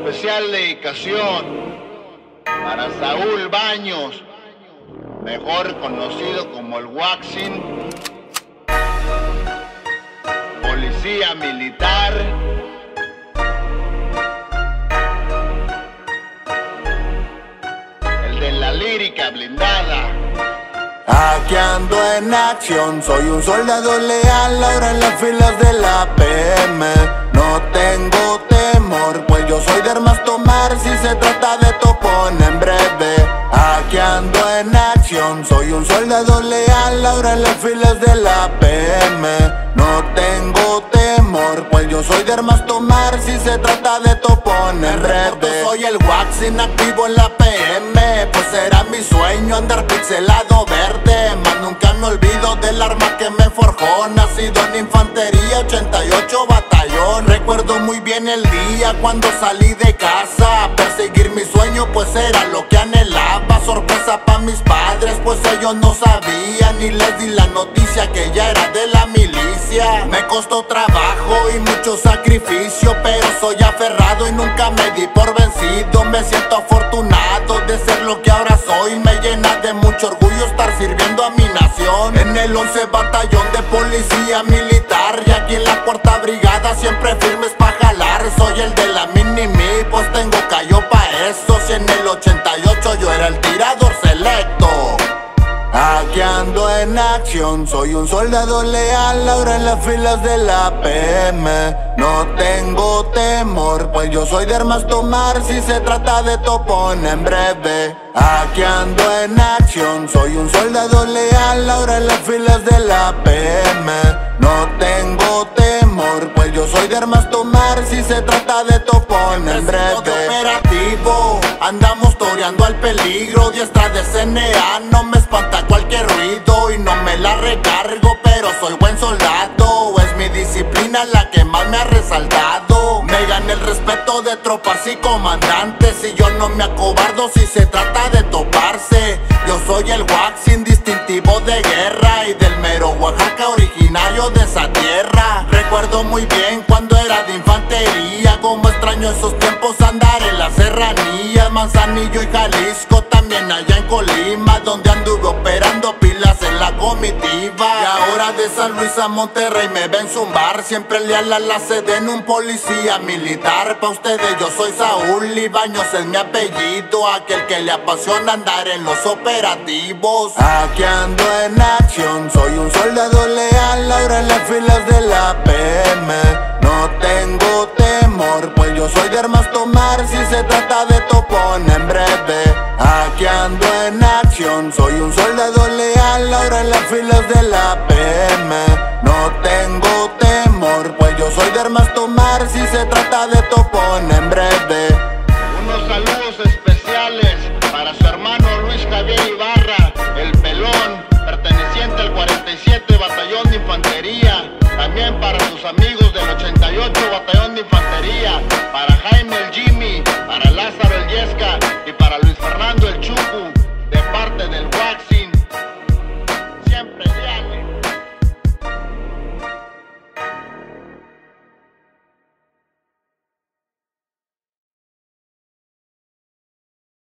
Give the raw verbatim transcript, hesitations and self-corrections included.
especial dedicación para Saúl Baños, mejor conocido como el Waxing, policía militar. El de la lírica blindada. Aquí ando en acción, soy un soldado leal, ahora en las filas de la P M. No tengo temor, pues yo soy de armas tomar si se trata de topón en breve. Aquí ando en acción, soy un soldado leal, ahora en las filas de la P M. No tengo temor, pues yo soy de armas tomar si se trata de topón en breve. Soy el Waxing activo en la P M, pues era mi sueño andar pixelado verde. Mas nunca me olvido del arma que me forjó, nacido en infantería ochenta y ocho batallón. Recuerdo muy bien el día cuando salí de casa, perseguir mi sueño pues era lo que anhelaba. Sorpresa pa' mis padres pues ellos no sabían, y les di la noticia que ya era de la milicia. Me costó trabajo y mucho sacrificio, pero soy aferrado y nunca me di por vencido. Me siento afortunado de ser lo que ahora soy, me llena de mucho orgullo estar sirviendo a mi nación. En el once batallón de policía militar, y aquí en la cuarta brigada siempre firmes pa' jalar. Soy el de la mini-mi, pues tengo callo pa' eso. Si en el ochenta y ocho yo era el tirador selecto. Aquí ando en acción, soy un soldado leal, ahora en las filas de la P M. No tengo temor, pues yo soy de armas tomar si se trata de topón en breve. Aquí ando en acción, soy un soldado leal, ahora en las filas de la P M. No tengo temor, pues yo soy de armas tomar si se trata de topón en breve. Operativo, andamos toreando al peligro, diestra de C N A, no me espanta cualquier ruido y no me la recargo, pero soy buen soldado, es mi disciplina la que más me ha resaltado. Me gané el respeto de tropas y comandantes, y yo no me acobardo si se trata de toparse. Yo soy el Waxing, distintivo de guerra, y del mero Oaxaca, originario de esa tierra. Recuerdo muy bien cuando era de infantería, como extraño esos tiempos andar en las serranías. Manzanillo y Jalisco, también allá en Colima, donde anduve operando pilas en la comitiva. Y ahora de San Luis a Monterrey me ven zumbar, siempre leal a la sede en un policía militar. Pa' ustedes yo soy Saúl y Baños es mi apellido, aquel que le apasiona andar en los operativos. Aquí ando en acción, soy un soldado leal, ahora en las filas de la P M. No tengo temor, pues yo soy de armas tomar si se trata de topón en breve. Aquí ando en acción, soy un soldado leal, ahora en las filas de la P M. No tengo temor, pues yo soy de armas tomar si se trata de topón en breve. Unos saludos especiales para su hermano Luis Javier Ibarra, el pelón, perteneciente al cuarenta y siete Batallón de Infantería. También para sus amigos del ochenta y ocho Batallón de Infantería, para Jaime el Jimmy